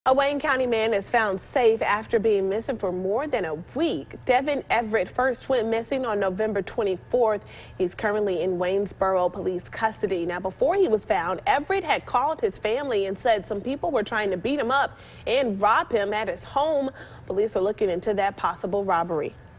A Wayne County man is found safe after being missing for more than a week. Devin Everett first went missing on November 24th. He's currently in Waynesboro Police custody. Now, before he was found, Everett had called his family and said some people were trying to beat him up and rob him at his home. Police are looking into that possible robbery.